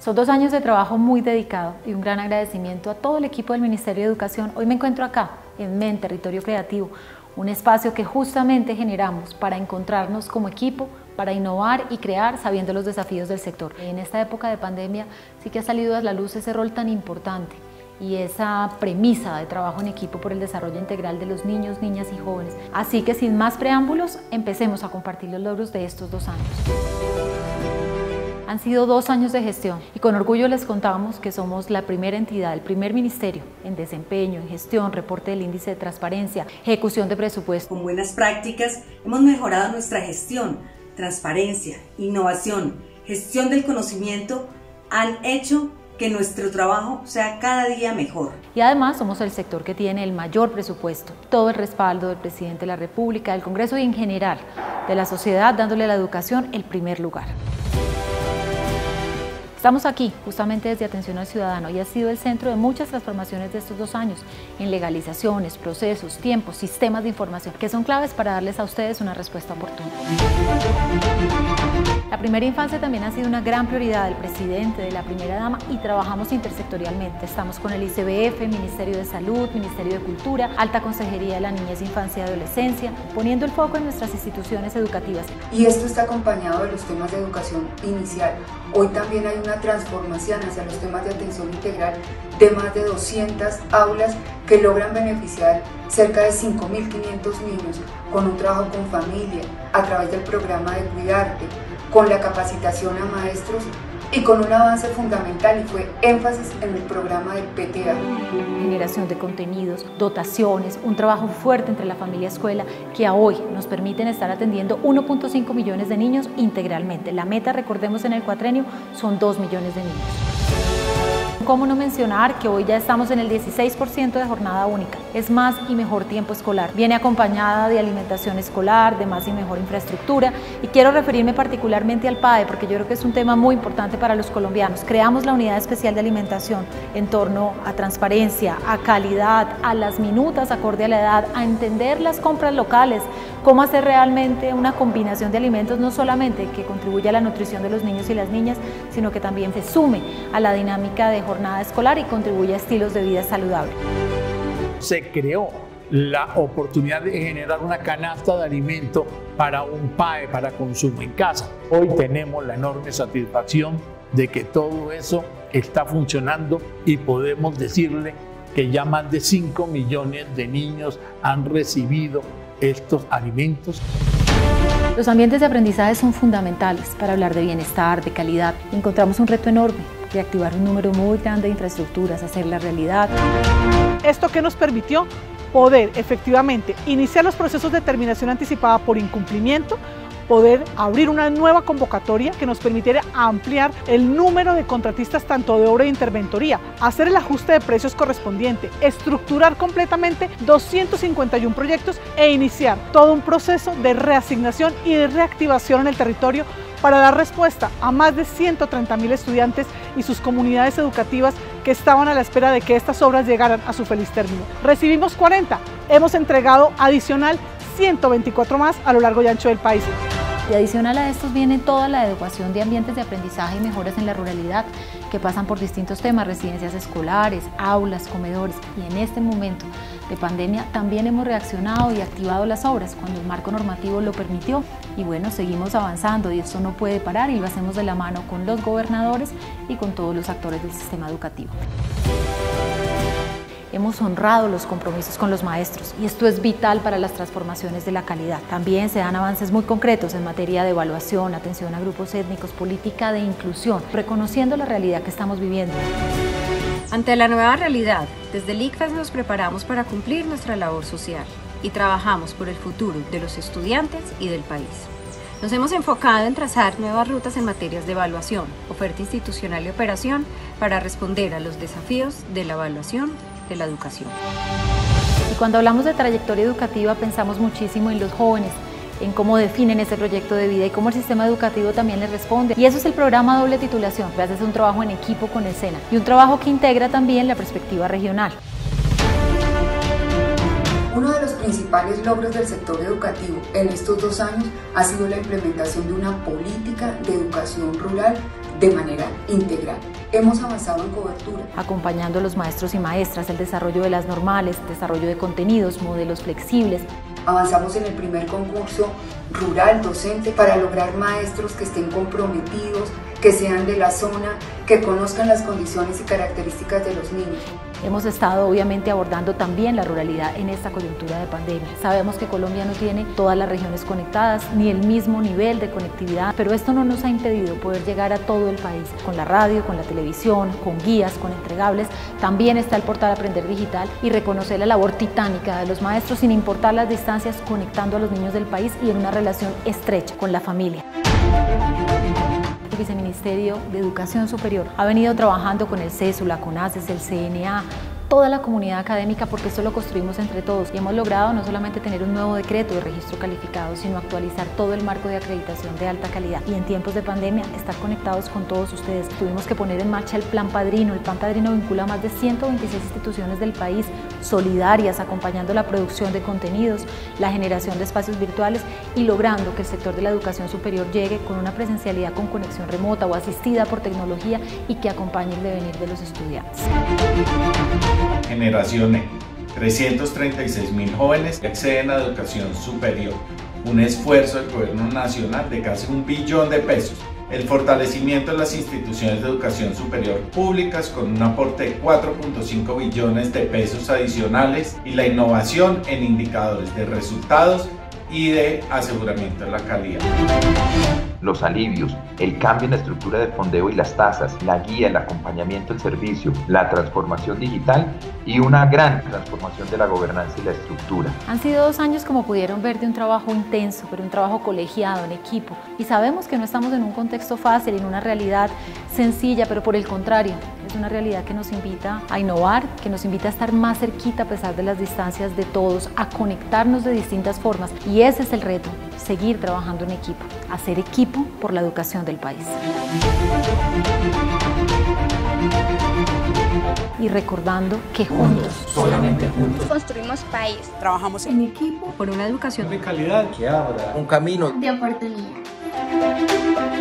Son 2 años de trabajo muy dedicado y un gran agradecimiento a todo el equipo del Ministerio de Educación. Hoy me encuentro acá, en MEN, Territorio Creativo, un espacio que justamente generamos para encontrarnos como equipo, para innovar y crear sabiendo los desafíos del sector. En esta época de pandemia sí que ha salido a la luz ese rol tan importante y esa premisa de trabajo en equipo por el desarrollo integral de los niños, niñas y jóvenes. Así que sin más preámbulos, empecemos a compartir los logros de estos 2 años. Han sido 2 años de gestión y con orgullo les contamos que somos la primera entidad, el primer ministerio en desempeño, en gestión, reporte del índice de transparencia, ejecución de presupuesto. Con buenas prácticas hemos mejorado nuestra gestión, transparencia, innovación, gestión del conocimiento, han hecho que nuestro trabajo sea cada día mejor. Y además somos el sector que tiene el mayor presupuesto, todo el respaldo del presidente de la República, del Congreso y en general de la sociedad, dándole a la educación el primer lugar. Estamos aquí justamente desde Atención al Ciudadano y ha sido el centro de muchas transformaciones de estos 2 años en legalizaciones, procesos, tiempos, sistemas de información que son claves para darles a ustedes una respuesta oportuna. La primera infancia también ha sido una gran prioridad del presidente, de la primera dama y trabajamos intersectorialmente. Estamos con el ICBF, Ministerio de Salud, Ministerio de Cultura, Alta Consejería de la Niñez, Infancia y Adolescencia, poniendo el foco en nuestras instituciones educativas. Y esto está acompañado de los temas de educación inicial. Hoy también hay una transformación hacia los temas de atención integral de más de 200 aulas que logran beneficiar cerca de 5.500 niños con un trabajo con familia, a través del programa de Cuidarte, con la capacitación a maestros y con un avance fundamental y fue énfasis en el programa del PTA. Generación de contenidos, dotaciones, un trabajo fuerte entre la familia y escuela que a hoy nos permiten estar atendiendo 1.5 millones de niños integralmente. La meta, recordemos, en el cuatrenio son 2 millones de niños. ¿Cómo no mencionar que hoy ya estamos en el 16% de jornada única? Es más y mejor tiempo escolar. Viene acompañada de alimentación escolar, de más y mejor infraestructura y quiero referirme particularmente al PAE porque yo creo que es un tema muy importante para los colombianos. Creamos la Unidad Especial de Alimentación en torno a transparencia, a calidad, a las minutas acorde a la edad, a entender las compras locales, cómo hacer realmente una combinación de alimentos no solamente que contribuya a la nutrición de los niños y las niñas, sino que también se sume a la dinámica de jornada escolar y contribuye a estilos de vida saludables. Se creó la oportunidad de generar una canasta de alimento para un PAE, para consumo en casa. Hoy tenemos la enorme satisfacción de que todo eso está funcionando y podemos decirle que ya más de 5 millones de niños han recibido estos alimentos. Los ambientes de aprendizaje son fundamentales para hablar de bienestar, de calidad. Encontramos un reto enorme, reactivar un número muy grande de infraestructuras, hacerla realidad. Esto que nos permitió poder efectivamente iniciar los procesos de terminación anticipada por incumplimiento, poder abrir una nueva convocatoria que nos permitiera ampliar el número de contratistas tanto de obra e interventoría, hacer el ajuste de precios correspondiente, estructurar completamente 251 proyectos e iniciar todo un proceso de reasignación y de reactivación en el territorio para dar respuesta a más de 130.000 estudiantes y sus comunidades educativas que estaban a la espera de que estas obras llegaran a su feliz término. Recibimos 40, hemos entregado adicional 124 más a lo largo y ancho del país. Y adicional a estos viene toda la adecuación de ambientes de aprendizaje y mejoras en la ruralidad que pasan por distintos temas, residencias escolares, aulas, comedores y en este momento de pandemia también hemos reaccionado y activado las obras cuando el marco normativo lo permitió y bueno, seguimos avanzando y esto no puede parar y lo hacemos de la mano con los gobernadores y con todos los actores del sistema educativo. Hemos honrado los compromisos con los maestros y esto es vital para las transformaciones de la calidad. También se dan avances muy concretos en materia de evaluación, atención a grupos étnicos, política de inclusión, reconociendo la realidad que estamos viviendo. Ante la nueva realidad, desde el ICFES nos preparamos para cumplir nuestra labor social y trabajamos por el futuro de los estudiantes y del país. Nos hemos enfocado en trazar nuevas rutas en materias de evaluación, oferta institucional y operación para responder a los desafíos de la evaluación de la educación. Y cuando hablamos de trayectoria educativa pensamos muchísimo en los jóvenes, en cómo definen ese proyecto de vida y cómo el sistema educativo también les responde. Y eso es el programa Doble Titulación, gracias a un trabajo en equipo con el SENA y un trabajo que integra también la perspectiva regional. Uno de los principales logros del sector educativo en estos 2 años ha sido la implementación de una política de educación rural de manera integral. Hemos avanzado en cobertura, acompañando a los maestros y maestras, el desarrollo de las normales, desarrollo de contenidos, modelos flexibles. Avanzamos en el primer concurso rural docente para lograr maestros que estén comprometidos, que sean de la zona, que conozcan las condiciones y características de los niños. Hemos estado obviamente abordando también la ruralidad en esta coyuntura de pandemia. Sabemos que Colombia no tiene todas las regiones conectadas ni el mismo nivel de conectividad, pero esto no nos ha impedido poder llegar a todo el país. Con la radio, con la televisión, con guías, con entregables. También está el portal Aprender Digital y reconocer la labor titánica de los maestros sin importar las distancias, conectando a los niños del país y en una relación estrecha con la familia. El Viceministerio de Educación Superior ha venido trabajando con el CESU, la CONACES, el CNA, toda la comunidad académica, porque esto lo construimos entre todos y hemos logrado no solamente tener un nuevo decreto de registro calificado, sino actualizar todo el marco de acreditación de alta calidad y en tiempos de pandemia estar conectados con todos ustedes. Tuvimos que poner en marcha el Plan Padrino. El Plan Padrino vincula a más de 126 instituciones del país solidarias, acompañando la producción de contenidos, la generación de espacios virtuales y logrando que el sector de la educación superior llegue con una presencialidad con conexión remota o asistida por tecnología y que acompañe el devenir de los estudiantes. Generación E, 336.000 jóvenes que acceden a educación superior, un esfuerzo del gobierno nacional de casi 1 billón de pesos, el fortalecimiento de las instituciones de educación superior públicas con un aporte de 4.5 billones de pesos adicionales y la innovación en indicadores de resultados y de aseguramiento de la calidad. Los alivios, el cambio en la estructura de fondeo y las tasas, la guía, el acompañamiento del servicio, la transformación digital y una gran transformación de la gobernanza y la estructura. Han sido 2 años, como pudieron ver, de un trabajo intenso, pero un trabajo colegiado, en equipo. Y sabemos que no estamos en un contexto fácil, en una realidad sencilla, pero por el contrario, es una realidad que nos invita a innovar, que nos invita a estar más cerquita a pesar de las distancias de todos, a conectarnos de distintas formas. Y ese es el reto, seguir trabajando en equipo, hacer equipo por la educación del país. Y recordando que juntos, solamente juntos, construimos país. Trabajamos en equipo por una educación de calidad que abra un camino de oportunidad.